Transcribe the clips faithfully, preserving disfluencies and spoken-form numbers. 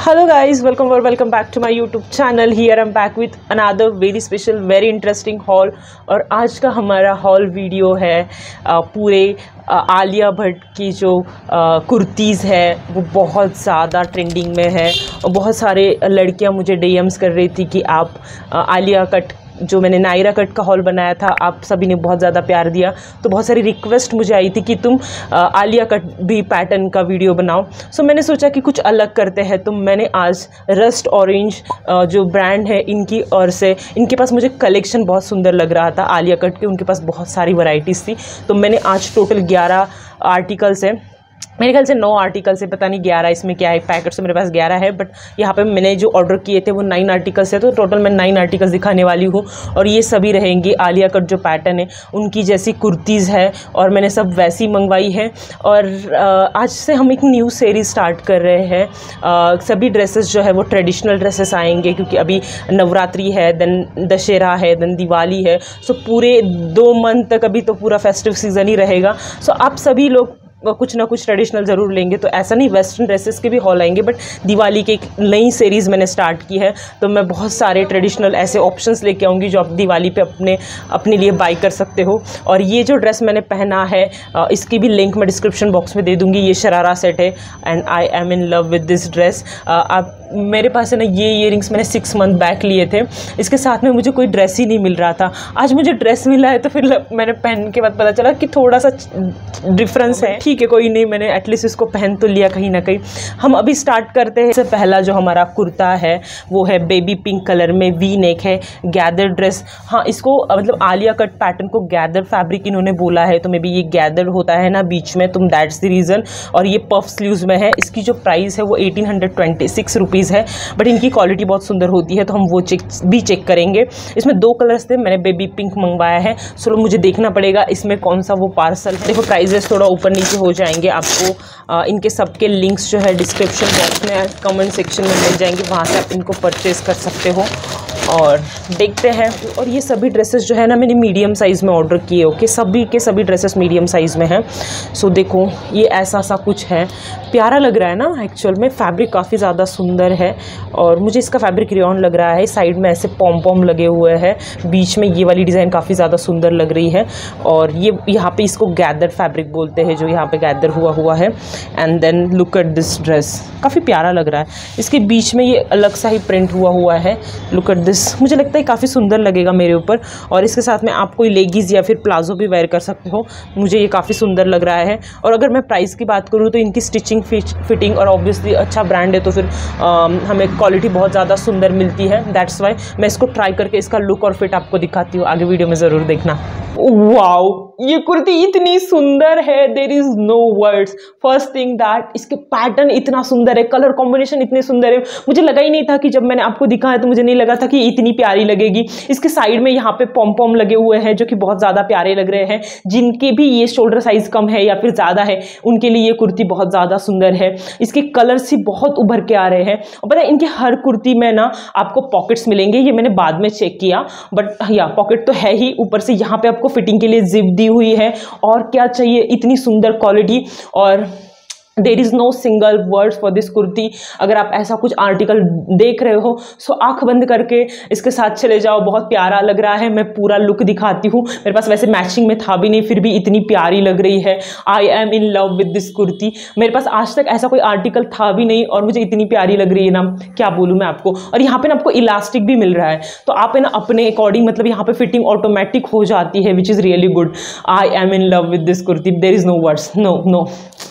Hello guys, welcome or welcome back to my YouTube channel. Here I'm back with another very special, very interesting haul. और आज का हमारा haul video है आ, पूरे आ, आलिया भट्ट की जो कुर्तीज़ है वो बहुत ज़्यादा ट्रेंडिंग में है और बहुत सारे लड़कियां मुझे डी एम्स कर रही थी कि आप आ, आलिया कट जो मैंने नायरा कट का हॉल बनाया था आप सभी ने बहुत ज़्यादा प्यार दिया, तो बहुत सारी रिक्वेस्ट मुझे आई थी कि तुम आ, आलिया कट भी पैटर्न का वीडियो बनाओ। सो मैंने सोचा कि कुछ अलग करते हैं, तो मैंने आज रस्ट ऑरेंज जो ब्रांड है इनकी और से इनके पास मुझे कलेक्शन बहुत सुंदर लग रहा था आलिया कट के, उनके पास बहुत सारी वैरायटीज़ थी। तो मैंने आज टोटल ग्यारह आर्टिकल्स हैं, मेरे ख्याल से नौ आर्टिकल से, पता नहीं ग्यारह इसमें क्या है, पैकेट से मेरे पास ग्यारह है, बट यहाँ पे मैंने जो ऑर्डर किए थे वो नाइन आर्टिकल्स है, तो टोटल मैं नाइन आर्टिकल्स दिखाने वाली हूँ। और ये सभी रहेंगी आलिया कट जो पैटर्न है उनकी जैसी कुर्तीज़ है और मैंने सब वैसी मंगवाई है। और आज से हम एक न्यू सीरीज स्टार्ट कर रहे हैं। सभी ड्रेसेस जो है वो ट्रेडिशनल ड्रेसेस आएंगे क्योंकि अभी नवरात्रि है, देन दशहरा है, देन दिवाली है। सो पूरे दो मंथ तक अभी तो पूरा फेस्टिव सीज़न ही रहेगा। सो आप सभी लोग कुछ ना कुछ ट्रेडिशनल ज़रूर लेंगे, तो ऐसा नहीं वेस्टर्न ड्रेसेस के भी हॉल आएंगे, बट दिवाली की एक नई सीरीज़ मैंने स्टार्ट की है, तो मैं बहुत सारे ट्रेडिशनल ऐसे ऑप्शंस लेके आऊँगी जो आप दिवाली पे अपने अपने लिए बाई कर सकते हो। और ये जो ड्रेस मैंने पहना है इसकी भी लिंक मैं डिस्क्रिप्शन बॉक्स में दे दूँगी। ये शरारा सेट है and I am in love with this dress. आप मेरे पास है ना ये इयरिंग्स मैंने सिक्स मंथ बैक लिए थे, इसके साथ में मुझे कोई ड्रेस ही नहीं मिल रहा था। आज मुझे ड्रेस मिला है तो फिर मैंने पहन के बाद पता चला कि थोड़ा सा डिफरेंस है। ठीक है, कोई नहीं, मैंने एटलीस्ट इसको पहन तो लिया कहीं ना कहीं। हम अभी स्टार्ट करते हैं। सबसे पहला जो हमारा कुर्ता है वो है बेबी पिंक कलर में, वी नेक है, गैदर ड्रेस। हाँ, इसको मतलब आलिया कट पैटर्न को गैदर फैब्रिक इन्होंने बोला है, तो मे बी ये गैदर होता है ना बीच में, तुम दैट्स द रीज़न। और ये पफ स्लीव्स में है। इसकी जो प्राइस है वो eighteen hundred twenty six rupees है, बट इनकी क्वालिटी बहुत सुंदर होती है, तो हम वो चेक भी चेक करेंगे। इसमें दो कलर्स थे, मैंने बेबी पिंक मंगवाया है, सो मुझे देखना पड़ेगा इसमें कौन सा वो पार्सल है। देखो प्राइजेस थोड़ा ऊपर नीचे हो जाएंगे, आपको आ, इनके सबके लिंक्स जो है डिस्क्रिप्शन बॉक्स में, कमेंट सेक्शन में मिल जाएंगे, वहाँ से आप इनको परचेज़ कर सकते हो। और देखते हैं। और ये सभी ड्रेसेस जो है ना मैंने मीडियम साइज़ में ऑर्डर किए। ओके, सभी के सभी ड्रेसेस मीडियम साइज़ में हैं। सो देखो ये ऐसा सा कुछ है, प्यारा लग रहा है ना। एक्चुअल में फैब्रिक काफ़ी ज़्यादा सुंदर है और मुझे इसका फैब्रिक रेयॉन लग रहा है। साइड में ऐसे पॉम पॉम लगे हुए हैं, बीच में ये वाली डिज़ाइन काफ़ी ज़्यादा सुंदर लग रही है। और ये यहाँ पे इसको गैदर फैब्रिक बोलते हैं, जो यहाँ पे गैदर हुआ हुआ है। And then look at this dress, काफ़ी प्यारा लग रहा है। इसके बीच में ये अलग सा ही प्रिंट हुआ हुआ है। लुक एट दिस, मुझे लगता है काफ़ी सुंदर लगेगा मेरे ऊपर। और इसके साथ में आप कोई लेगीज़ या फिर प्लाजो भी वेयर कर सकते हो। मुझे ये काफ़ी सुंदर लग रहा है। और अगर मैं प्राइस की बात करूँ तो इनकी स्टिचिंग फिटिंग और ऑब्वियसली अच्छा ब्रांड है, तो फिर आ, हमें क्वालिटी बहुत ज़्यादा सुंदर मिलती है। दैट्स वाई मैं इसको ट्राई करके इसका लुक और फिट आपको दिखाती हूँ, आगे वीडियो में ज़रूर देखना। वाओ, ये कुर्ती इतनी सुंदर है, there is no words. First thing that इसके पैटर्न इतना सुंदर है, कलर कॉम्बिनेशन इतने सुंदर है। मुझे लगा ही नहीं था कि जब मैंने आपको दिखाया तो मुझे नहीं लगा था कि इतनी प्यारी लगेगी। इसके साइड में यहाँ पे पॉम पॉम लगे हुए हैं जो कि बहुत ज़्यादा प्यारे लग रहे हैं। जिनके भी ये शोल्डर साइज कम है या फिर ज़्यादा है उनके लिए ये कुर्ती बहुत ज़्यादा सुंदर है। इसके कलर्स ही बहुत उभर के आ रहे हैं। और पता है इनके हर कुर्ती में ना आपको पॉकेट्स मिलेंगे, ये मैंने बाद में चेक किया, बट या पॉकेट तो है ही, ऊपर से यहाँ पे आपको फिटिंग के लिए जिप दी हुई है। और क्या चाहिए, इतनी सुंदर क्वालिटी। और there is no single word for this kurti. अगर आप ऐसा कुछ आर्टिकल देख रहे हो सो आंख बंद करके इसके साथ चले जाओ, बहुत प्यारा लग रहा है। मैं पूरा लुक दिखाती हूँ, मेरे पास वैसे मैचिंग में था भी नहीं, फिर भी इतनी प्यारी लग रही है। I am in love with this kurti. मेरे पास आज तक ऐसा कोई आर्टिकल था भी नहीं और मुझे इतनी प्यारी लग रही है ना, क्या बोलूँ मैं आपको। और यहाँ पे ना आपको इलास्टिक भी मिल रहा है, तो आप है ना अपने अकॉर्डिंग, मतलब यहाँ पे फिटिंग ऑटोमेटिक हो जाती है, which is really good. I am in love with this kurti, there is no words, no no.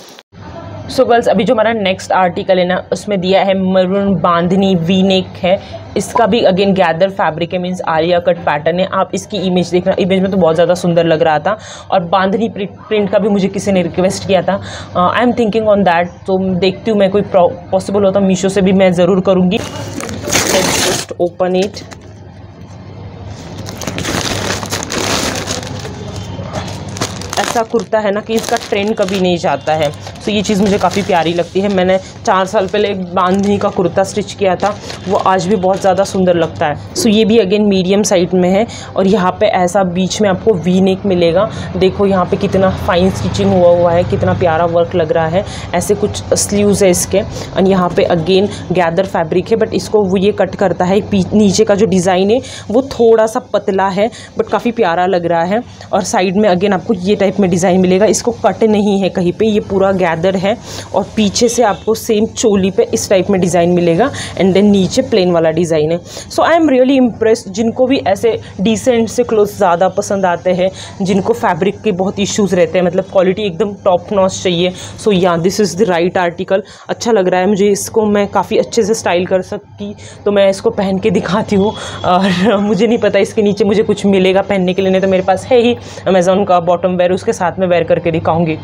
So girls, अभी जो हमारा नेक्स्ट आर्टिकल है ना उसमें दिया है मरून बांधनी, वी नेक है। इसका भी अगेन गैदर फैब्रिक है, मीन्स आलिया कट पैटर्न है। आप इसकी इमेज देखना, इमेज में तो बहुत ज़्यादा सुंदर लग रहा था। और बांधनी प्रिंट का भी मुझे किसी ने रिक्वेस्ट किया था, I am thinking on that. तो देखती हूँ मैं, कोई पॉसिबल होता मीशो से भी मैं ज़रूर करूँगी। Just open it. ऐसा कुर्ता है ना कि इसका ट्रेंड कभी नहीं जाता है। सो ये चीज़ मुझे काफ़ी प्यारी लगती है। मैंने चार साल पहले एक बांधनी का कुर्ता स्टिच किया था, वो आज भी बहुत ज़्यादा सुंदर लगता है। सो ये भी अगेन मीडियम साइज में है और यहाँ पे ऐसा बीच में आपको वी नेक मिलेगा। देखो यहाँ पे कितना फाइन स्टिचिंग हुआ हुआ है, कितना प्यारा वर्क लग रहा है। ऐसे कुछ स्लीव्स है इसके और यहाँ पे अगेन गैदर फैब्रिक है, बट इसको वो ये कट करता है। नीचे का जो डिज़ाइन है वो थोड़ा सा पतला है बट काफ़ी प्यारा लग रहा है। और साइड में अगेन आपको ये टाइप में डिज़ाइन मिलेगा, इसको कट नहीं है कहीं पे, ये पूरा गैदर है। और पीछे से आपको सेम चोली पे इस टाइप में डिज़ाइन मिलेगा एंड देन नीचे प्लेन वाला डिज़ाइन है। So I am really impressed. जिनको भी ऐसे डिसेंट से क्लोथ ज़्यादा पसंद आते हैं, जिनको फैब्रिक के बहुत इश्यूज़ रहते हैं, मतलब क्वालिटी एकदम टॉप नॉच चाहिए, सो या this is the right article. अच्छा लग रहा है मुझे, इसको मैं काफ़ी अच्छे से स्टाइल कर सकती तो मैं इसको पहन के दिखाती हूँ। और मुझे नहीं पता इसके नीचे मुझे कुछ मिलेगा पहनने के लिए, नहीं तो मेरे पास है ही अमेज़ॉन का बॉटम वेयर, उसके साथ में वेयर करके दिखाऊंगी।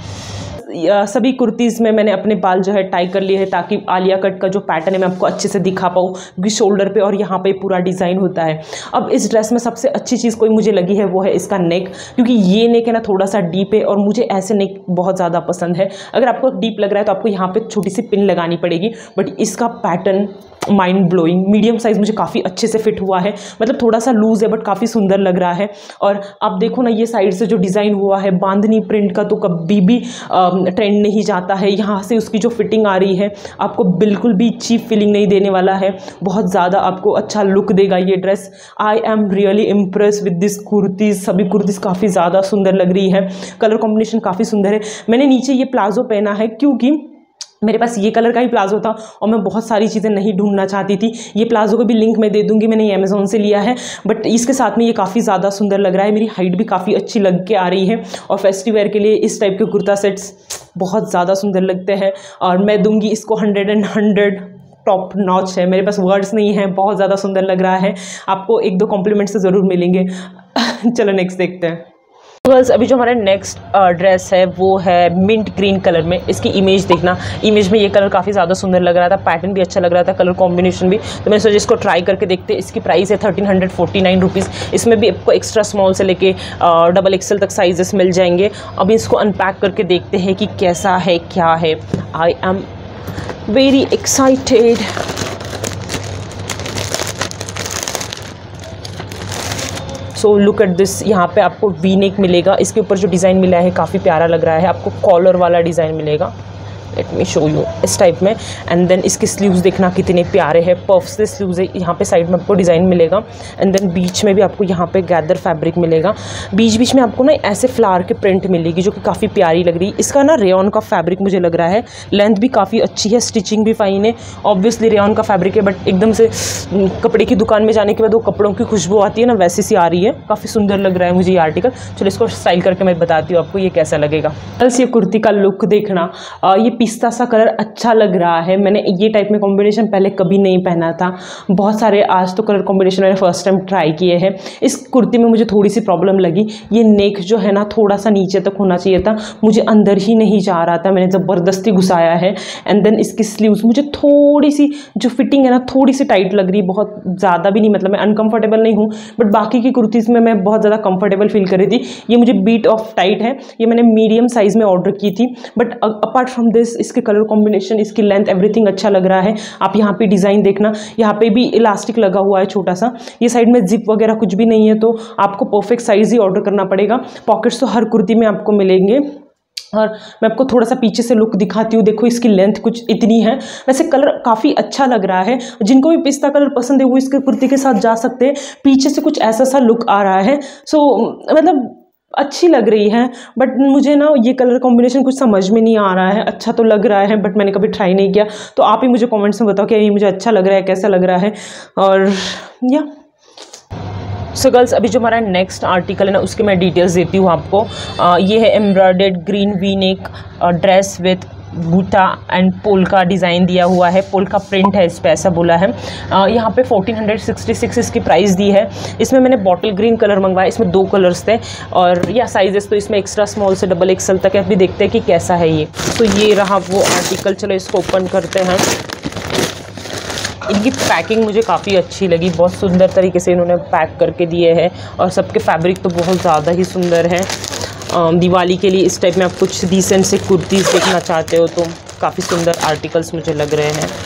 सभी कुर्तीज़ में मैंने अपने बाल जो है टाई कर लिए हैं ताकि आलिया कट का जो पैटर्न है मैं आपको अच्छे से दिखा पाऊँ, क्योंकि शोल्डर पे और यहाँ पे पूरा डिज़ाइन होता है। अब इस ड्रेस में सबसे अच्छी चीज़ कोई मुझे लगी है वो है इसका नेक, क्योंकि ये नेक है ना थोड़ा सा डीप है और मुझे ऐसे नेक बहुत ज़्यादा पसंद है। अगर आपको डीप लग रहा है तो आपको यहाँ पर छोटी सी पिन लगानी पड़ेगी, बट इसका pattern mind blowing. Medium size मुझे काफ़ी अच्छे से फिट हुआ है, मतलब थोड़ा सा लूज़ है बट काफ़ी सुंदर लग रहा है। और आप देखो ना ये साइड से जो डिज़ाइन हुआ है बांधनी प्रिंट का, तो कभी भी ट्रेंड नहीं जाता है। यहाँ से उसकी जो फिटिंग आ रही है आपको बिल्कुल भी चीप फीलिंग नहीं देने वाला है, बहुत ज़्यादा आपको अच्छा लुक देगा ये dress. I am really impress with this kurtis. सभी कुर्तीज़ काफ़ी ज़्यादा सुंदर लग रही है, कलर कॉम्बिनेशन काफ़ी सुंदर है। मैंने नीचे ये प्लाजो पहना है क्योंकि मेरे पास ये कलर का ही प्लाजो था और मैं बहुत सारी चीज़ें नहीं ढूंढना चाहती थी। ये प्लाजो का भी लिंक मैं दे दूंगी, मैंने ये अमेज़ॉन से लिया है, बट इसके साथ में ये काफ़ी ज़्यादा सुंदर लग रहा है। मेरी हाइट भी काफ़ी अच्छी लग के आ रही है और फेस्टिव वेयर के लिए इस टाइप के कुर्ता सेट्स बहुत ज़्यादा सुंदर लगते हैं। और मैं दूंगी इसको hundred and hundred top notch है, मेरे पास वर्ड्स नहीं हैं, बहुत ज़्यादा सुंदर लग रहा है। आपको एक दो कॉम्प्लीमेंट्स तो ज़रूर मिलेंगे। चलो नेक्स्ट देखते हैं। गर्ल्स अभी जो हमारा नेक्स्ट ड्रेस है वो है मिंट ग्रीन कलर में। इसकी इमेज देखना, इमेज में ये कलर काफ़ी ज़्यादा सुंदर लग रहा था, पैटर्न भी अच्छा लग रहा था, कलर कॉम्बिनेशन भी। तो मैंने सोचा इसको ट्राई करके देखते। इसकी प्राइस है thirteen hundred forty nine rupees. इसमें भी आपको एक्स्ट्रा स्मॉल से लेके डबल एक्सल तक साइजेस मिल जाएंगे। अभी इसको अनपैक करके देखते हैं कि कैसा है क्या है। I am very excited. So look at this. यहाँ पे आपको वी नेक मिलेगा, इसके ऊपर जो डिज़ाइन मिला है काफ़ी प्यारा लग रहा है। आपको कॉलर वाला डिज़ाइन मिलेगा, लेट मी शो यू, इस टाइप में। एंड देन इसके स्लीव्स देखना कितने प्यारे हैं, पफ से स्लीव्स है। यहाँ पे साइड में आपको डिज़ाइन मिलेगा एंड देन बीच में भी आपको यहाँ पे गैदर फैब्रिक मिलेगा। बीच बीच में आपको ना ऐसे फ्लावर के प्रिंट मिलेगी जो कि काफ़ी प्यारी लग रही है। इसका ना रेयॉन का फैब्रिक मुझे लग रहा है, लेंथ भी काफ़ी अच्छी है, स्टिचिंग भी फाइन है। ऑब्वियसली रेयॉन का फैब्रिक है, बट एकदम से कपड़े की दुकान में जाने के बाद वो कपड़ों की खुशबू आती है ना, वैसी सी आ रही है। काफ़ी सुंदर लग रहा है मुझे ये आर्टिकल। चलो इसको स्टाइल करके मैं बताती हूँ आपको ये कैसा लगेगा। बस ये कुर्ती का लुक देखना, ये पिस्ता सा कलर अच्छा लग रहा है। मैंने ये टाइप में कॉम्बिनेशन पहले कभी नहीं पहना था, बहुत सारे आज तो कलर कॉम्बिनेशन मैंने फर्स्ट टाइम ट्राई किए हैं। इस कुर्ती में मुझे थोड़ी सी प्रॉब्लम लगी, ये नेक जो है ना थोड़ा सा नीचे तक होना चाहिए था, मुझे अंदर ही नहीं जा रहा था, मैंने ज़बरदस्ती घुसाया है। एंड देन इसकी स्लीव्स मुझे थोड़ी सी जो फिटिंग है ना थोड़ी सी टाइट लग रही है, बहुत ज़्यादा भी नहीं, मतलब मैं अनकंफर्टेबल नहीं हूँ, बट बाकी की कुर्तीज़ में मैं बहुत ज़्यादा कंफर्टेबल फील कर रही थी। ये मुझे बीट ऑफ टाइट है, ये मैंने मीडियम साइज़ में ऑर्डर की थी, बट अपार्ट फ्रॉम दिस इसके कलर कॉम्बिनेशन, इसकी लेंथ, एवरीथिंग अच्छा लग रहा है। आप यहाँ पे डिज़ाइन देखना, यहाँ पे भी इलास्टिक लगा हुआ है छोटा सा, ये साइड में जिप वगैरह कुछ भी नहीं है, तो आपको परफेक्ट साइज़ ही ऑर्डर करना पड़ेगा। पॉकेट्स तो हर कुर्ती में आपको मिलेंगे। और मैं आपको थोड़ा सा पीछे से लुक दिखाती हूँ, देखो इसकी लेंथ कुछ इतनी है। वैसे कलर काफ़ी अच्छा लग रहा है, जिनको भी पिस्ता कलर पसंद है वो इसके कुर्ती के साथ जा सकते हैं। पीछे से कुछ ऐसा सा लुक आ रहा है, सो मतलब अच्छी लग रही है, बट मुझे ना ये कलर कॉम्बिनेशन कुछ समझ में नहीं आ रहा है। अच्छा तो लग रहा है बट मैंने कभी ट्राई नहीं किया, तो आप ही मुझे कमेंट्स में बताओ कि ये मुझे अच्छा लग रहा है, कैसा लग रहा है। और या सो गर्ल्स अभी जो हमारा नेक्स्ट आर्टिकल है ना उसके मैं डिटेल्स देती हूँ आपको। आ, ये है embroidered green V neck dress with बूटा एंड पोल का डिज़ाइन दिया हुआ है, पोल का प्रिंट है इस पर, ऐसा बोला है। आ, यहाँ पे फोर्टीन हंड्रेड सिक्सटी सिक्स इसकी प्राइस दी है। इसमें मैंने बॉटल ग्रीन कलर मंगवाया, इसमें दो कलर्स थे और या साइजेस तो इसमें एक्स्ट्रा स्मॉल से डबल एक्सल तक है। अभी देखते हैं कि कैसा है ये। तो ये रहा वो आर्टिकल, चलो इसको ओपन करते हैं। इनकी पैकिंग मुझे काफ़ी अच्छी लगी, बहुत सुंदर तरीके से इन्होंने पैक करके दिए हैं और सबके फैब्रिक तो बहुत ज़्यादा ही सुंदर है। दिवाली के लिए इस टाइप में आप कुछ डिसेंट से कुर्तीज़ देखना चाहते हो तो काफ़ी सुंदर आर्टिकल्स मुझे लग रहे हैं।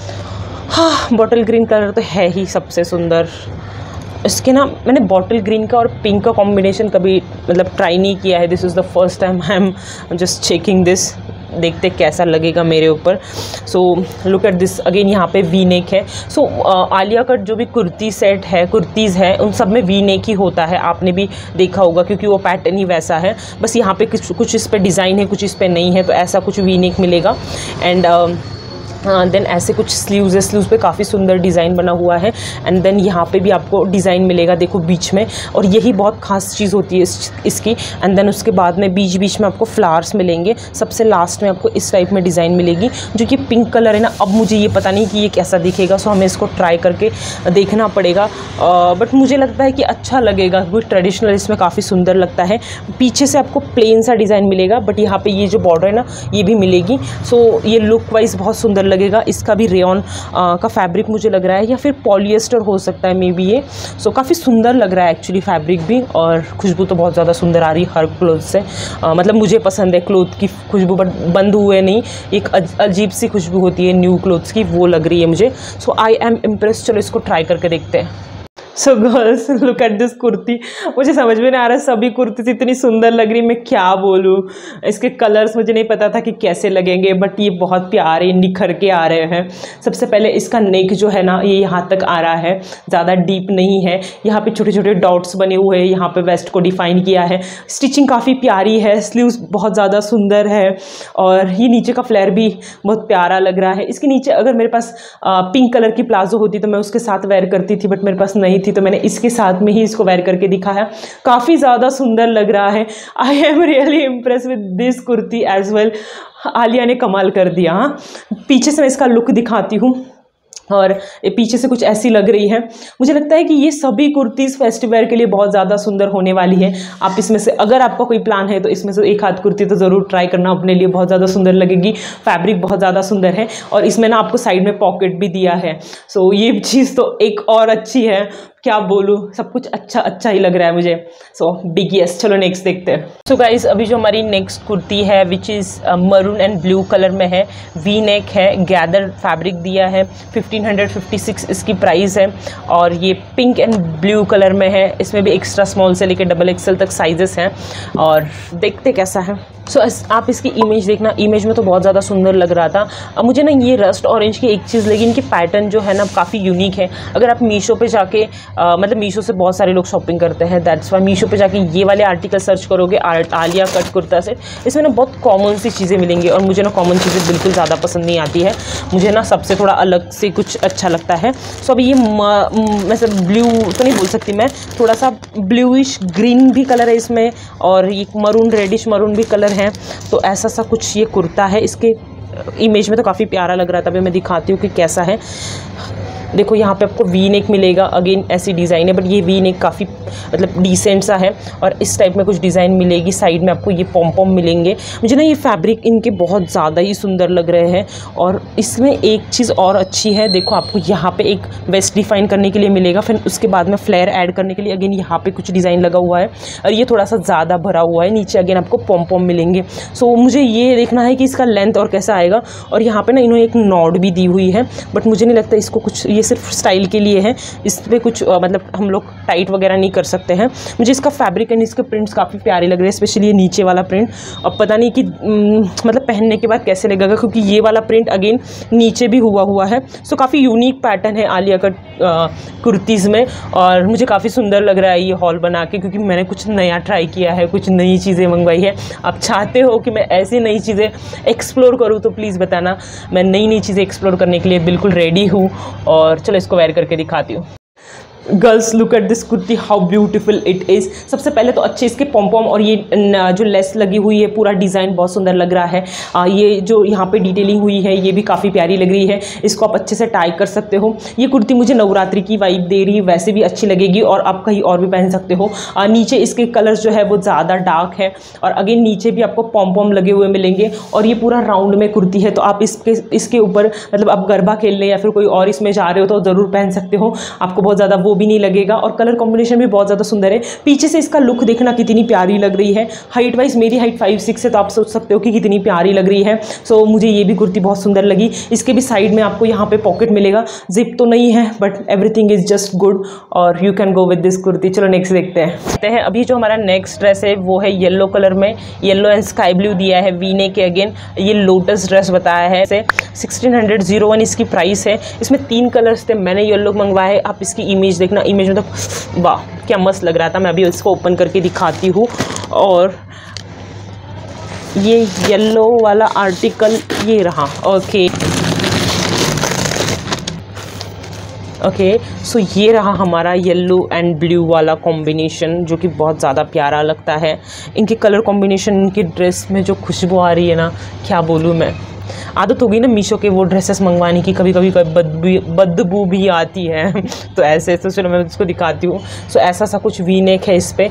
हाँ, बॉटल ग्रीन कलर तो है ही सबसे सुंदर। इसके ना मैंने बॉटल ग्रीन का और पिंक का कॉम्बिनेशन कभी मतलब ट्राई नहीं किया है। This is the first time I am just checking this, देखते कैसा लगेगा मेरे ऊपर। So look at this again, यहाँ पे वी नेक है। सो so, आलिया कट जो भी कुर्ती सेट है, कुर्तीज़ है, उन सब में वी नेक ही होता है, आपने भी देखा होगा क्योंकि वो पैटर्न ही वैसा है। बस यहाँ पे कुछ कुछ इस पर डिज़ाइन है, कुछ इस पर नहीं है, तो ऐसा कुछ वी नेक मिलेगा। एंड देन ऐसे कुछ स्लीव्स है, स्लीव्स पे काफ़ी सुंदर डिज़ाइन बना हुआ है। एंड देन यहाँ पे भी आपको डिज़ाइन मिलेगा, देखो बीच में, और यही बहुत खास चीज़ होती है इस, इसकी। एंड देन उसके बाद में बीच बीच में आपको फ्लावर्स मिलेंगे, सबसे लास्ट में आपको इस टाइप में डिज़ाइन मिलेगी जो कि पिंक कलर है ना। अब मुझे ये पता नहीं कि ये कैसा दिखेगा, सो हमें इसको ट्राई करके देखना पड़ेगा, बट मुझे लगता है कि अच्छा लगेगा क्योंकि ट्रेडिशनल इसमें काफ़ी सुंदर लगता है। पीछे से आपको प्लेन सा डिज़ाइन मिलेगा, बट यहाँ पर ये जो बॉर्डर है ना ये भी मिलेगी। सो ये लुक वाइज बहुत सुंदर लगेगा। इसका भी रेयन का फैब्रिक मुझे लग रहा है, या फिर पॉलिएस्टर हो सकता है मे बी ये। सो so, काफ़ी सुंदर लग रहा है एक्चुअली फैब्रिक भी, और खुशबू तो बहुत ज़्यादा सुंदर आ रही है हर क्लोथ से। uh, मतलब मुझे पसंद है क्लोथ की खुशबू, बट बंद हुए नहीं, एक अजीब सी खुशबू होती है न्यू क्लोथ्स की, वो लग रही है मुझे। So I am impress. चलो इसको ट्राई करके देखते हैं। So girls look at this kurti. मुझे समझ में नहीं आ रहा सभी कुर्ती इतनी सुंदर लग रही, मैं क्या बोलूँ। इसके कलर्स मुझे नहीं पता था कि कैसे लगेंगे, बट ये बहुत प्यारे निखर के आ रहे हैं। सबसे पहले इसका नेक जो है ना ये यहाँ तक आ रहा है, ज़्यादा डीप नहीं है। यहाँ पे छोटे छोटे डॉट्स बने हुए हैं, यहाँ पे वेस्ट को डिफाइन किया है। स्टिचिंग काफ़ी प्यारी है, स्लीव्स बहुत ज़्यादा सुंदर है, और ये नीचे का फ्लेयर भी बहुत प्यारा लग रहा है। इसके नीचे अगर मेरे पास पिंक कलर की प्लाजो होती तो मैं उसके साथ वेयर करती थी, बट मेरे पास नहीं थी, तो मैंने इसके साथ में ही इसको वेयर करके दिखाया। काफ़ी ज़्यादा सुंदर लग रहा है। I am really impress with this kurti as well. Alia ने कमाल कर दिया। हाँ, पीछे से मैं इसका लुक दिखाती हूँ, और ये पीछे से कुछ ऐसी लग रही है। मुझे लगता है कि ये सभी कुर्तीज़ फेस्टिवल के लिए बहुत ज़्यादा सुंदर होने वाली है। आप इसमें से अगर आपका कोई प्लान है तो इसमें से एक हाथ कुर्ती तो ज़रूर ट्राई करना, अपने लिए बहुत ज़्यादा सुंदर लगेगी। फैब्रिक बहुत ज़्यादा सुंदर है, और इसमें ना आपको साइड में पॉकेट भी दिया है। सो ये चीज़ तो एक और अच्छी है, क्या बोलूँ, सब कुछ अच्छा अच्छा ही लग रहा है मुझे। So big yes. चलो नेक्स्ट देखते हैं। सो गाइज अभी जो हमारी नेक्स्ट कुर्ती है which is maroon and blue colour में है, वी नेक है, गैदर फैब्रिक दिया है, फिफ्टीन हंड्रेड फिफ्टी सिक्स इसकी प्राइस है, और ये पिंक एंड ब्लू कलर में है। इसमें भी एक्स्ट्रा स्मॉल से लेकर डबल एक्सल तक साइजेस हैं, और देखते कैसा है। सो so, आप इसकी इमेज देखना, इमेज में तो बहुत ज़्यादा सुंदर लग रहा था। अब मुझे ना ये रस्ट ऑरेंज की एक चीज़ लगी, इनकी पैटर्न जो है ना काफ़ी यूनिक है। अगर आप मीशो पे जाके आ, मतलब मीशो से बहुत सारे लोग शॉपिंग करते हैं, दैट्स वाई मीशो पे जाके ये वाले आर्टिकल सर्च करोगे, आलिया कट कुर्ता सेट, इसमें ना बहुत कॉमन सी चीज़ें मिलेंगी, और मुझे ना कॉमन चीज़ें बिल्कुल ज़्यादा पसंद नहीं आती है। मुझे ना सबसे थोड़ा अलग से कुछ अच्छा लगता है। सो अभी ये वैसे ब्लू तो नहीं बोल सकती मैं, थोड़ा सा ब्लूइश ग्रीन भी कलर है इसमें, और ये मरून रेडिश मरून भी कलर है। तो ऐसा सा कुछ ये कुर्ता है। इसके इमेज में तो काफ़ी प्यारा लग रहा था, अभी मैं दिखाती हूँ कि कैसा है। देखो यहाँ पे आपको वी नेक मिलेगा, अगेन ऐसी डिज़ाइन है, बट ये वी नेक काफ़ी मतलब डिसेंट सा है, और इस टाइप में कुछ डिज़ाइन मिलेगी। साइड में आपको ये पॉम पॉम मिलेंगे। मुझे ना ये फैब्रिक इनके बहुत ज़्यादा ही सुंदर लग रहे हैं, और इसमें एक चीज़ और अच्छी है, देखो आपको यहाँ पे एक वेस्ट डिफाइन करने के लिए मिलेगा, फिर उसके बाद में फ्लेयर ऐड करने के लिए अगेन यहाँ पे कुछ डिज़ाइन लगा हुआ है, और ये थोड़ा सा ज़्यादा भरा हुआ है। नीचे अगेन आपको पॉम पॉम मिलेंगे। सो मुझे ये देखना है कि इसका लेंथ और कैसा आएगा। और यहाँ पे ना इन्होंने एक नॉड भी दी हुई है, बट मुझे नहीं लगता इसको कुछ, ये सिर्फ स्टाइल के लिए है, इस पर कुछ आ, मतलब हम लोग टाइट वगैरह नहीं कर सकते हैं। मुझे इसका फैब्रिक एंड इसके प्रिंट्स काफ़ी प्यारे लग रहे हैं, स्पेशली ये नीचे वाला प्रिंट। अब पता नहीं कि मतलब पहनने के बाद कैसे लगेगा, क्योंकि ये वाला प्रिंट अगेन नीचे भी हुआ हुआ है। सो काफ़ी यूनिक पैटर्न है आलिया कट कुर्तीज़ में, और मुझे काफ़ी सुंदर लग रहा है ये हॉल बना के, क्योंकि मैंने कुछ नया ट्राई किया है, कुछ नई चीज़ें मंगवाई है। आप चाहते हो कि मैं ऐसी नई चीज़ें एक्सप्लोर करूँ तो प्लीज़ बताना, मैं नई नई चीज़ें एक्सप्लोर करने के लिए बिल्कुल रेडी हूँ। और चलो इसको वेयर करके दिखाती हूँ। Girls look at this kurti, how beautiful it is. सबसे पहले तो अच्छे इसके पॉम-पॉम और ये जो लेस लगी हुई है, पूरा डिज़ाइन बहुत सुंदर लग रहा है। आ, ये जो यहाँ पे डिटेलिंग हुई है ये भी काफ़ी प्यारी लग रही है। इसको आप अच्छे से टाई कर सकते हो। ये कुर्ती मुझे नवरात्रि की वाइब दे रही है, वैसे भी अच्छी लगेगी और आप कहीं और भी पहन सकते हो। आ, नीचे इसके कलर्स जो है वो ज़्यादा डार्क है और अगेन नीचे भी आपको पॉम-पॉम लगे हुए मिलेंगे और ये पूरा राउंड में कुर्ती है, तो आप इसके इसके ऊपर मतलब आप गरबा खेलने या फिर कोई और इसमें जा रहे हो तो ज़रूर पहन सकते हो। आपको बहुत ज़्यादा वो वो भी नहीं लगेगा, और कलर कॉम्बिनेशन भी बहुत ज़्यादा सुंदर है। पीछे से इसका लुक देखना कितनी प्यारी लग रही है। हाइट वाइज मेरी हाइट फाइव सिक्स है, तो आप सोच सकते हो कि कितनी प्यारी लग रही है। सो मुझे ये भी कुर्ती बहुत सुंदर लगी। इसके भी साइड में आपको यहाँ पे पॉकेट मिलेगा, जिप तो नहीं है but everything is just good, और you can go with this kurti. चलो नेक्स्ट देखते हैं। अभी जो हमारा नेक्स्ट ड्रेस है वो है येलो कलर में, येलो एंड स्काई ब्लू दिया है वी नेक के। अगेन ये लोटस ड्रेस बताया है, इसे सिक्सटीन हंड्रेड जीरो वन इसकी प्राइस है। इसमें तीन कलर्स थे, मैंने येलो मंगवाया है। आप इसकी इमेज देखना, इमेज में तो वाह क्या मस्त लग रहा था। मैं अभी इसको ओपन करके दिखाती हूँ। और ये येलो वाला आर्टिकल ये रहा। ओके ओके सो ये रहा हमारा येलो एंड ब्लू वाला कॉम्बिनेशन, जो कि बहुत ज़्यादा प्यारा लगता है। इनके कलर कॉम्बिनेशन, इनकी ड्रेस में जो खुशबू आ रही है ना, क्या बोलूँ मैं। आदत हो गई ना मीशो के वो ड्रेसेस मंगवाने की, कभी कभी बदबू बदबू भी आती है तो ऐसे तो चलो मैं इसको दिखाती हूँ। सो ऐसा सा कुछ वी नेक है इस पर,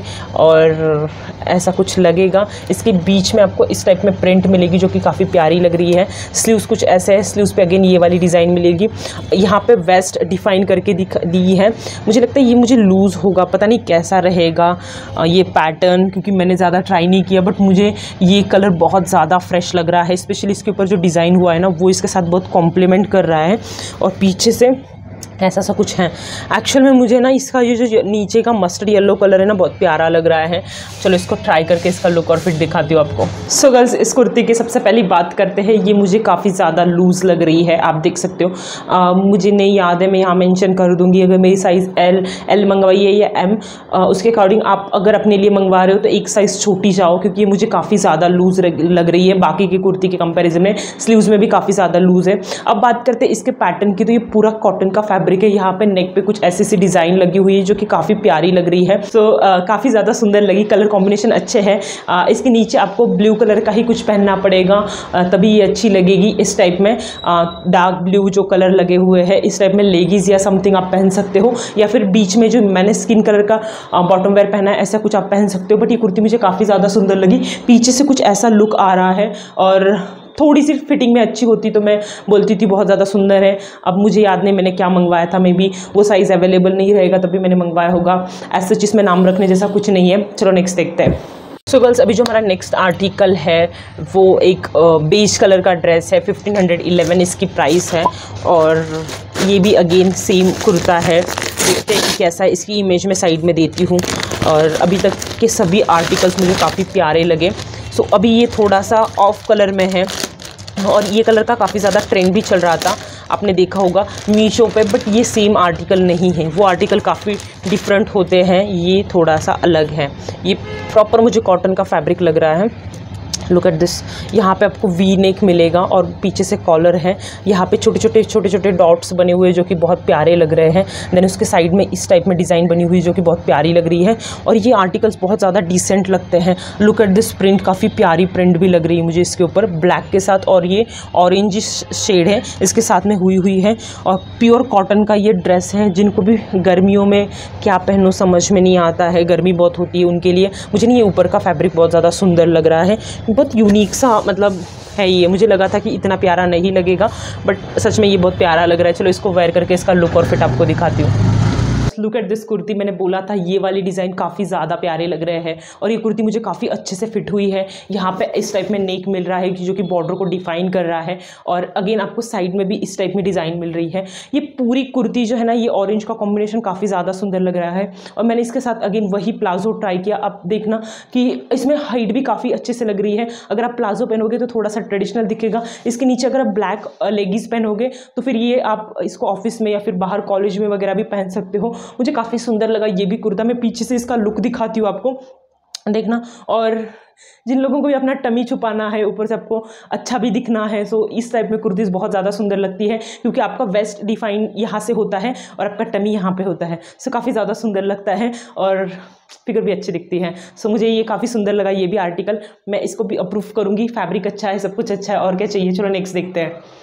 और ऐसा कुछ लगेगा। इसके बीच में आपको इस टाइप में प्रिंट मिलेगी, जो कि काफ़ी प्यारी लग रही है। स्लीव्स कुछ ऐसे है, स्लीव्स पे अगेन ये वाली डिज़ाइन मिलेगी। यहाँ पे वेस्ट डिफाइन करके दी है। मुझे लगता है ये मुझे लूज़ होगा, पता नहीं कैसा रहेगा ये पैटर्न, क्योंकि मैंने ज़्यादा ट्राई नहीं किया। बट मुझे ये कलर बहुत ज़्यादा फ्रेश लग रहा है, स्पेशली इसके ऊपर जो डिज़ाइन हुआ है ना, वो इसके साथ बहुत कॉम्प्लीमेंट कर रहा है। और पीछे से ऐसा सा कुछ है। एक्चुअल में मुझे ना इसका ये जो नीचे का मस्टर्ड येलो कलर है ना, बहुत प्यारा लग रहा है। चलो इसको ट्राई करके इसका लुक और फिट दिखाती हूँ आपको। सो so गर्ल्स, इस कुर्ती की सबसे पहली बात करते हैं। ये मुझे काफ़ी ज़्यादा लूज़ लग रही है, आप देख सकते हो। आ, मुझे नहीं याद है, मैं यहाँ मेंशन कर दूँगी। अगर मेरी साइज़ एल एल मंगवाई है या एम, उसके अकॉर्डिंग आप अगर अपने लिए मंगवा रहे हो तो एक साइज़ छोटी जाओ, क्योंकि ये मुझे काफ़ी ज़्यादा लूज़ लग रही है बाकी की कुर्ती के कंपेरिजन में। स्लीव्स में भी काफ़ी ज़्यादा लूज़ है। अब बात करते हैं इसके पैटर्न की, तो ये पूरा कॉटन का फैब्रिक है। यहाँ पे नेक पे कुछ ऐसी सी डिज़ाइन लगी हुई है, जो कि काफ़ी प्यारी लग रही है। सो so, काफ़ी ज़्यादा सुंदर लगी। कलर कॉम्बिनेशन अच्छे हैं। uh, इसके नीचे आपको ब्लू कलर का ही कुछ पहनना पड़ेगा, uh, तभी ये अच्छी लगेगी। इस टाइप में डार्क uh, ब्लू जो कलर लगे हुए हैं, इस टाइप में लेगीज या समथिंग आप पहन सकते हो, या फिर बीच में जो मैंने स्किन कलर का बॉटम वेयर पहना है, ऐसा कुछ आप पहन सकते हो। बट ये कुर्ती मुझे काफ़ी ज़्यादा सुंदर लगी। पीछे से कुछ ऐसा लुक आ रहा है, और थोड़ी सी फिटिंग में अच्छी होती तो मैं बोलती थी बहुत ज़्यादा सुंदर है। अब मुझे याद नहीं मैंने क्या मंगवाया था, मे बी वो साइज़ अवेलेबल नहीं रहेगा तभी मैंने मंगवाया होगा। ऐसा चीज़ में नाम रखने जैसा कुछ नहीं है। चलो नेक्स्ट देखते हैं। सो गर्ल्स, अभी जो हमारा नेक्स्ट आर्टिकल है वो एक बेज कलर का ड्रेस है। फिफ्टीन हंड्रेड इलेवन इसकी प्राइस है, और ये भी अगेन सेम कुर्ता है। देखते हैं कि कैसा है। इसकी इमेज में साइड में देती हूँ। और अभी तक के सभी आर्टिकल्स मुझे काफ़ी प्यारे लगे। सो अभी ये थोड़ा सा ऑफ कलर में है, और ये कलर का काफ़ी ज़्यादा ट्रेंड भी चल रहा था, आपने देखा होगा मीशो पे। बट ये सेम आर्टिकल नहीं है, वो आर्टिकल काफ़ी डिफरेंट होते हैं, ये थोड़ा सा अलग है। ये प्रॉपर मुझे कॉटन का फैब्रिक लग रहा है। Look at this. यहाँ पे आपको वी नेक मिलेगा, और पीछे से कॉलर है। यहाँ पे छोटे छोटे छोटे छोटे डॉट्स बने हुए, जो कि बहुत प्यारे लग रहे हैं। देन उसके साइड में इस टाइप में डिज़ाइन बनी हुई, जो कि बहुत प्यारी लग रही है। और ये आर्टिकल्स बहुत ज़्यादा डिसेंट लगते हैं। लुक एट दिस प्रिंट, काफ़ी प्यारी प्रिंट भी लग रही है मुझे इसके ऊपर, ब्लैक के साथ। और ये ऑरेंज शेड है इसके साथ में हुई हुई है, और प्योर कॉटन का ये ड्रेस है। जिनको भी गर्मियों में क्या पहनो समझ में नहीं आता है, गर्मी बहुत होती है उनके लिए। मुझे नहीं, ये ऊपर का फैब्रिक बहुत ज़्यादा सुंदर लग रहा है, बहुत यूनिक सा मतलब है ये। मुझे लगा था कि इतना प्यारा नहीं लगेगा, बट सच में ये बहुत प्यारा लग रहा है। चलो इसको वेयर करके इसका लुक और फिट आपको दिखाती हूँ। Look at this kurti. मैंने बोला था ये वाली डिज़ाइन काफ़ी ज़्यादा प्यारे लग रहे हैं, और ये कुर्ती मुझे काफ़ी अच्छे से फिट हुई है। यहाँ पे इस टाइप में नेक मिल रहा है, जो कि बॉर्डर को डिफाइन कर रहा है, और अगेन आपको साइड में भी इस टाइप में डिज़ाइन मिल रही है। ये पूरी कुर्ती जो है ना, ये ऑरेंज का कॉम्बिनेशन काफ़ी ज़्यादा सुंदर लग रहा है। और मैंने इसके साथ अगेन वही प्लाजो ट्राई किया। आप देखना कि इसमें हाइट भी काफ़ी अच्छे से लग रही है। अगर आप प्लाजो पहनोगे तो थोड़ा सा ट्रेडिशनल दिखेगा। इसके नीचे अगर आप ब्लैक लेगीज पहनोगे तो फिर ये आप इसको ऑफिस में या फिर बाहर कॉलेज में वगैरह भी पहन सकते हो। मुझे काफ़ी सुंदर लगा ये भी कुर्ता। मैं पीछे से इसका लुक दिखाती हूँ आपको, देखना। और जिन लोगों को भी अपना टमी छुपाना है, ऊपर से आपको अच्छा भी दिखना है, सो इस टाइप में कुर्तीज़ बहुत ज़्यादा सुंदर लगती है, क्योंकि आपका वेस्ट डिफाइन यहाँ से होता है और आपका टमी यहाँ पे होता है। सो काफ़ी ज़्यादा सुंदर लगता है, और फिगर भी अच्छी दिखती है। सो मुझे ये काफ़ी सुंदर लगा ये भी आर्टिकल। मैं इसको भी अप्रूव करूँगी। फैब्रिक अच्छा है, सब कुछ अच्छा है, और क्या चाहिए। चलो नेक्स्ट देखते हैं।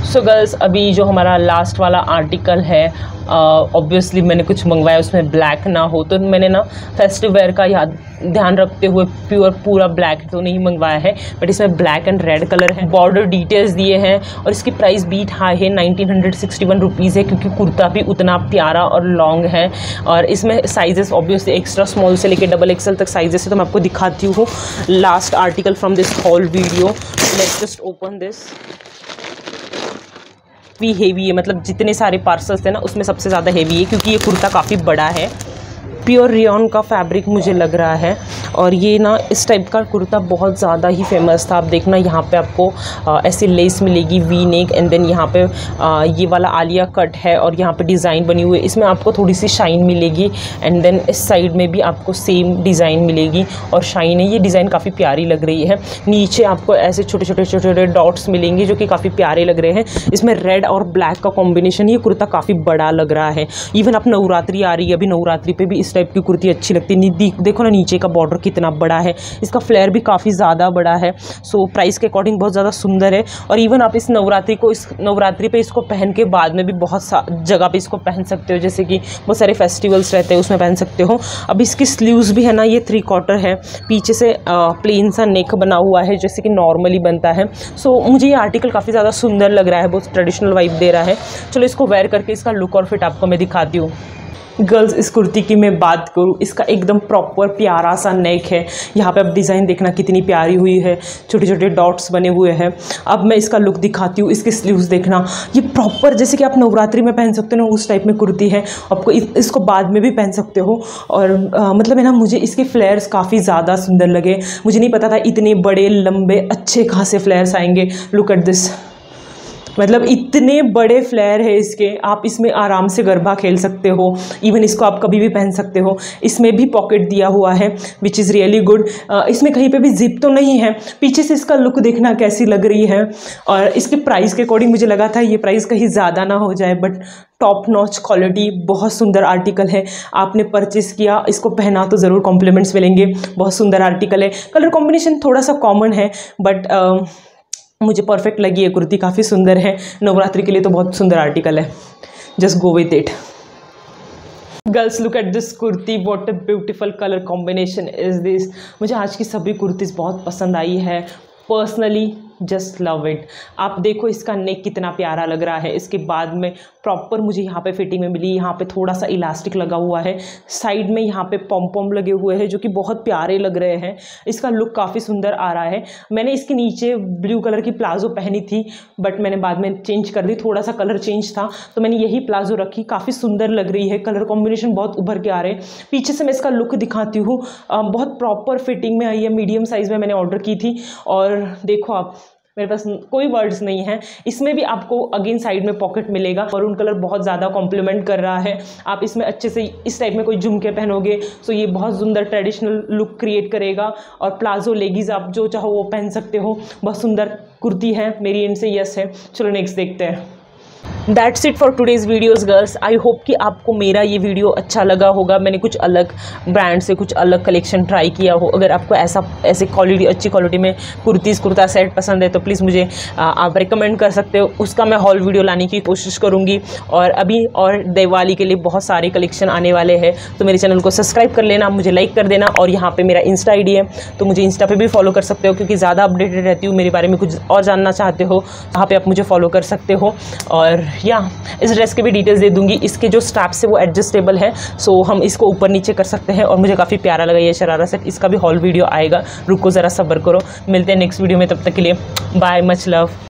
सो गर्ल्स, अभी जो हमारा लास्ट वाला आर्टिकल है, ऑब्वियसली uh, मैंने कुछ मंगवाया उसमें ब्लैक ना हो, तो मैंने ना फेस्टिव वेयर का याद ध्यान रखते हुए प्योर पूरा ब्लैक तो नहीं मंगवाया है, बट इसमें ब्लैक एंड रेड कलर है। बॉर्डर डिटेल्स दिए हैं और इसकी प्राइस बीट हाई है, nineteen hundred sixty one rupees है, क्योंकि कुर्ता भी उतना प्यारा और लॉन्ग है। और इसमें साइजेस ऑब्वियसली एक्स्ट्रा स्मॉल से लेकर डबल एक्सल तक साइजेस है, तो मैं आपको दिखाती हूँ last article from this whole video. Let's just open this. भी हेवी है, मतलब जितने सारे पार्सल्स थे ना उसमें सबसे ज़्यादा हेवी है, क्योंकि ये कुर्ता काफ़ी बड़ा है। प्योर रेयॉन का फैब्रिक मुझे लग रहा है, और ये ना इस टाइप का कुर्ता बहुत ज़्यादा ही फेमस था। आप देखना यहाँ पे आपको आ, ऐसी लेस मिलेगी वी नेक, एंड देन यहाँ पे आ, ये वाला आलिया कट है और यहाँ पे डिज़ाइन बनी हुई है। इसमें आपको थोड़ी सी शाइन मिलेगी, एंड देन इस साइड में भी आपको सेम डिज़ाइन मिलेगी और शाइन है। ये डिज़ाइन काफ़ी प्यारी लग रही है। नीचे आपको ऐसे छोटे छोटे छोटे छोटे डॉट्स मिलेंगे जो कि काफ़ी प्यारे लग रहे हैं। इसमें रेड और ब्लैक का कॉम्बिनेशन, ये कुर्ता काफ़ी बड़ा लग रहा है। इवन अब नवरात्रि आ रही है, अभी नवरात्रि पे भी इस टाइप की कुर्ती अच्छी लगती है। देखो ना नीचे का बॉर्डर कितना बड़ा है, इसका फ्लेयर भी काफ़ी ज़्यादा बड़ा है। सो प्राइस के अकॉर्डिंग बहुत ज़्यादा सुंदर है। और इवन आप इस नवरात्रि को इस नवरात्रि पे इसको पहन के बाद में भी बहुत जगह पे इसको पहन सकते हो, जैसे कि बहुत सारे फेस्टिवल्स रहते हैं उसमें पहन सकते हो। अब इसकी स्लीव्स भी है ना, ये थ्री क्वार्टर है, पीछे से प्लेन सा नेक बना हुआ है जैसे कि नॉर्मली बनता है। सो मुझे ये आर्टिकल काफ़ी ज़्यादा सुंदर लग रहा है, बहुत ट्रेडिशनल वाइब दे रहा है। चलो इसको वेयर करके इसका लुक और फिट आपको मैं दिखाती हूँ। गर्ल्स, इस कुर्ती की मैं बात करूँ, इसका एकदम प्रॉपर प्यारा सा नेक है। यहाँ पे अब डिज़ाइन देखना कितनी प्यारी हुई है, छोटे छोटे डॉट्स बने हुए हैं। अब मैं इसका लुक दिखाती हूँ। इसके स्लीव्स देखना, ये प्रॉपर जैसे कि आप नवरात्रि में पहन सकते हो ना, उस टाइप में कुर्ती है। आपको इस, इसको बाद में भी पहन सकते हो। और आ, मतलब है ना, मुझे इसके फ्लेयर्स काफ़ी ज़्यादा सुंदर लगे। मुझे नहीं पता था इतने बड़े लंबे अच्छे खासे फ्लेयर्स आएंगे। लुक एट दिस, मतलब इतने बड़े फ्लेयर है इसके। आप इसमें आराम से गरबा खेल सकते हो, इवन इसको आप कभी भी पहन सकते हो। इसमें भी पॉकेट दिया हुआ है विच इज़ रियली गुड। इसमें कहीं पे भी जिप तो नहीं है। पीछे से इसका लुक देखना कैसी लग रही है। और इसके प्राइस के अकॉर्डिंग मुझे लगा था ये प्राइस कहीं ज़्यादा ना हो जाए, बट टॉप नॉच क्वालिटी, बहुत सुंदर आर्टिकल है। आपने परचेस किया, इसको पहना तो ज़रूर कॉम्प्लीमेंट्स मिलेंगे। बहुत सुंदर आर्टिकल है। कलर कॉम्बिनेशन थोड़ा सा कॉमन है, बट uh, मुझे परफेक्ट लगी है कुर्ती, काफ़ी सुंदर है। नवरात्रि के लिए तो बहुत सुंदर आर्टिकल है। Just go with it. Girls, look at this kurti, what a beautiful colour combination is this. मुझे आज की सभी कुर्तीज़ बहुत पसंद आई है। Personally just love it. आप देखो इसका नेक कितना प्यारा लग रहा है। इसके बाद में प्रॉपर मुझे यहाँ पे फिटिंग में मिली। यहाँ पे थोड़ा सा इलास्टिक लगा हुआ है, साइड में यहाँ पे पॉम पॉम लगे हुए हैं जो कि बहुत प्यारे लग रहे हैं। इसका लुक काफ़ी सुंदर आ रहा है। मैंने इसके नीचे ब्लू कलर की प्लाजो पहनी थी, बट मैंने बाद में चेंज कर दी, थोड़ा सा कलर चेंज था तो मैंने यही प्लाजो रखी। काफ़ी सुंदर लग रही है, कलर कॉम्बिनेशन बहुत उभर के आ रहे हैं। पीछे से मैं इसका लुक दिखाती हूँ। बहुत प्रॉपर फिटिंग में आई है, मीडियम साइज़ में मैंने ऑर्डर की थी। और देखो आप, मेरे पास कोई वर्ड्स नहीं है। इसमें भी आपको अगेन साइड में पॉकेट मिलेगा। मरून कलर बहुत ज़्यादा कॉम्प्लीमेंट कर रहा है। आप इसमें अच्छे से इस टाइप में कोई झुमके पहनोगे तो ये बहुत सुंदर ट्रेडिशनल लुक क्रिएट करेगा। और प्लाजो लेगीज आप जो चाहो वो पहन सकते हो। बहुत सुंदर कुर्ती है, मेरी एंड से यस है। चलो नेक्स्ट देखते हैं। That's it for today's videos girls. I hope कि आपको मेरा ये वीडियो अच्छा लगा होगा। मैंने कुछ अलग ब्रांड से कुछ अलग कलेक्शन ट्राई किया हो। अगर आपको ऐसा ऐसे क्वालिटी अच्छी क्वालिटी में कुर्तीज़ कुर्ता सेट पसंद है तो प्लीज़ मुझे आ, आप रिकमेंड कर सकते हो। उसका मैं हॉल वीडियो लाने की कोशिश करूँगी। और अभी और दिवाली के लिए बहुत सारे कलेक्शन आने वाले हैं, तो मेरे चैनल को सब्सक्राइब कर लेना, मुझे लाइक कर देना। और यहाँ पर मेरा इंस्टा आई डी है, तो मुझे इंस्टा पर भी फॉलो कर सकते हो, क्योंकि ज़्यादा अपडेटेड रहती हूँ। मेरे बारे में कुछ और जानना चाहते हो वहाँ पर आप मुझे फॉलो कर सकते हो। और या इस ड्रेस के भी डिटेल्स दे दूंगी। इसके जो स्ट्रैप्स है वो एडजस्टेबल है, सो हम इसको ऊपर नीचे कर सकते हैं। और मुझे काफ़ी प्यारा लगा ये शरारा सेट। इसका भी हॉल वीडियो आएगा, रुको ज़रा सब्र करो। मिलते हैं नेक्स्ट वीडियो में, तब तक के लिए बाय, मच लव।